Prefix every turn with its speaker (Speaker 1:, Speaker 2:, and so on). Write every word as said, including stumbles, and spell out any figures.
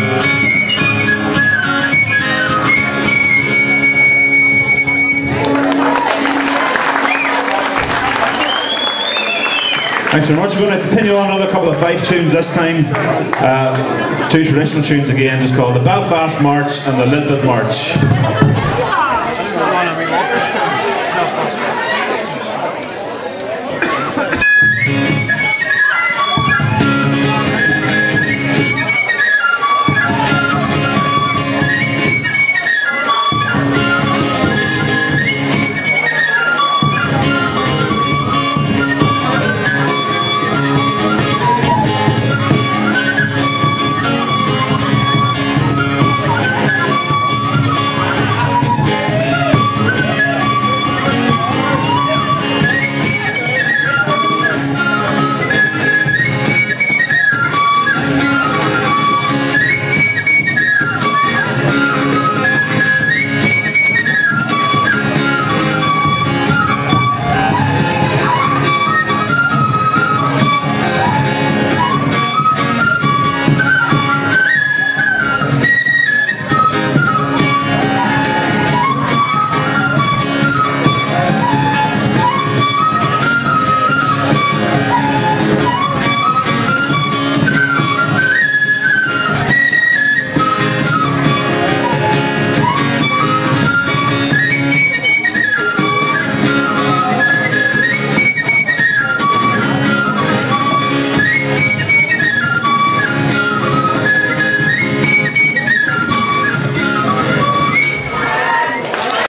Speaker 1: Thanks very much. We're going to continue on another couple of five tunes this time. Uh, two traditional tunes again, just called the Belfast March and the Linton March.